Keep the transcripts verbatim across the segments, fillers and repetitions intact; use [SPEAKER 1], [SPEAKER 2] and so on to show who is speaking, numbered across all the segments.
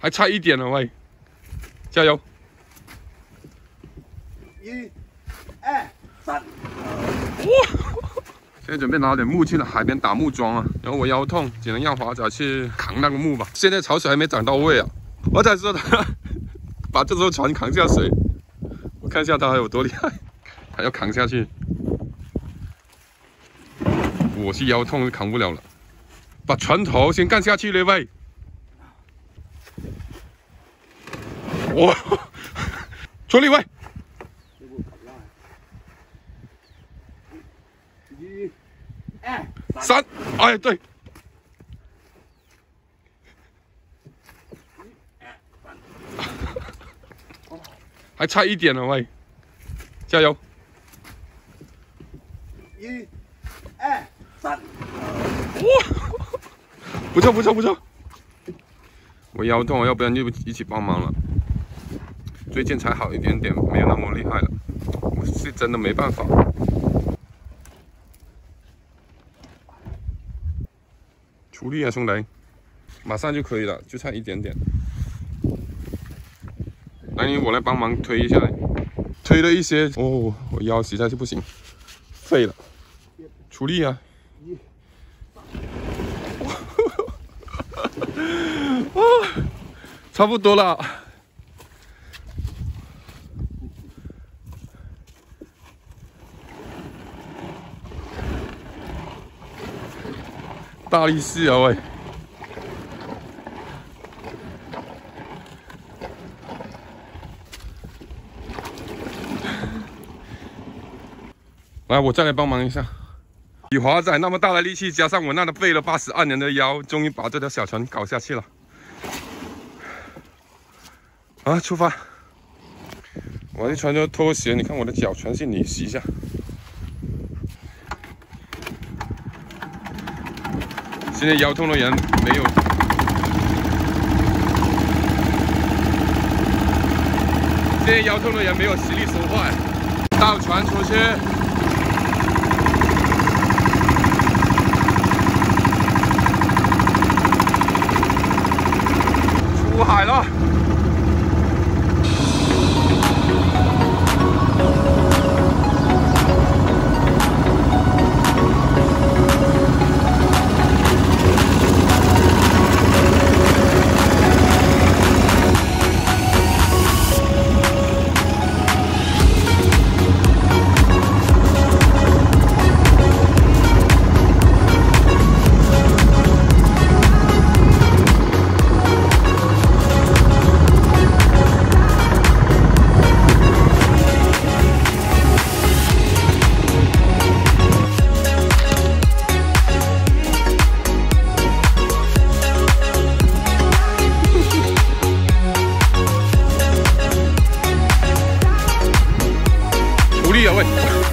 [SPEAKER 1] 还差一点了，喂，加油！
[SPEAKER 2] 一、二、三。
[SPEAKER 1] 哇！现在准备拿点木去了海边打木桩啊，然后我腰痛，只能让华仔去扛那个木吧。现在潮水还没涨到位啊，我才说他把这艘船扛下水，我看一下他有多厉害，还要扛下去。我是腰痛扛不了了，把船头先干下去了喂。哇，出力喂！
[SPEAKER 2] 一、二、
[SPEAKER 1] 三，哎对，还差一点了喂，加油！
[SPEAKER 2] 一、二、三。
[SPEAKER 1] 哇，不错不错不错！我腰痛，要不然就一起帮忙了。最近才好一点点，没有那么厉害了。我是真的没办法。出力啊，兄弟！马上就可以了，就差一点点。来，我来帮忙推一下来。推了一些，哦，我腰实在是不行，废了。出力啊！啊，差不多了。大力士啊喂！来，我再来帮忙一下。以华仔那么大的力气，加上我那个背了八十二年的腰，终于把这条小船搞下去了。啊，出发！我还穿着拖鞋，你看我的脚全是泥，洗一下。现在腰痛的人没有，现在腰痛的人没有实力说话，倒船出去。出海了。出力啊喂！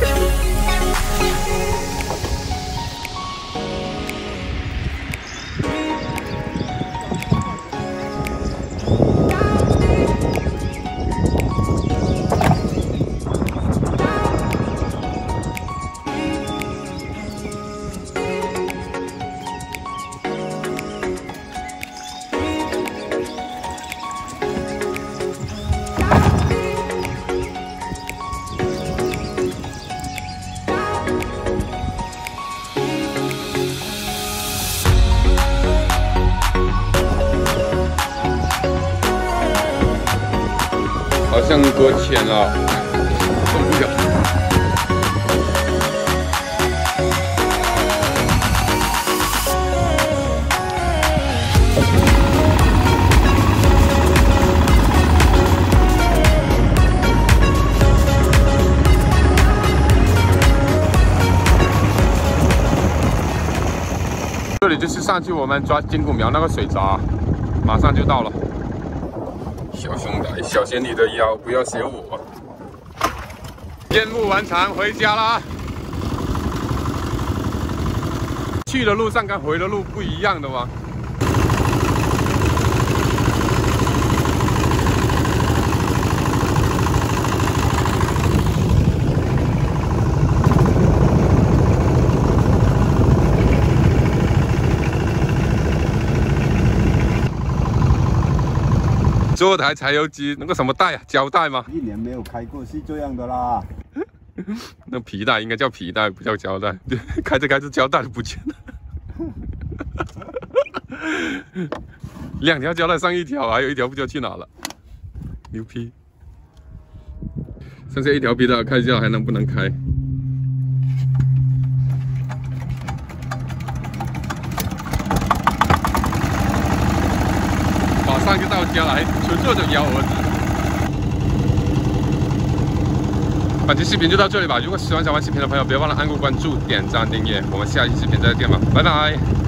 [SPEAKER 1] 好像搁浅了，受不了。这里就是上次我们抓金骨苗那个水闸，马上就到了。小兄弟，小心你的腰，不要学我。任务完成，回家啦。去的路上跟回的路不一样的吗？ 做台柴油机那个什么带啊？胶带吗？
[SPEAKER 2] 一年没有开过是这样的啦。
[SPEAKER 1] 那皮带应该叫皮带，不叫胶带。开着开着胶带都不见了。两条胶带上一条，还有一条不知道去哪了。牛批！剩下一条皮带，看一下还能不能开。马上就到家来，纯粹的幺儿子。本期视频就到这里吧。如果喜欢小丸视频的朋友，别忘了按个关注、点赞、订阅。我们下期视频再见吧，拜拜。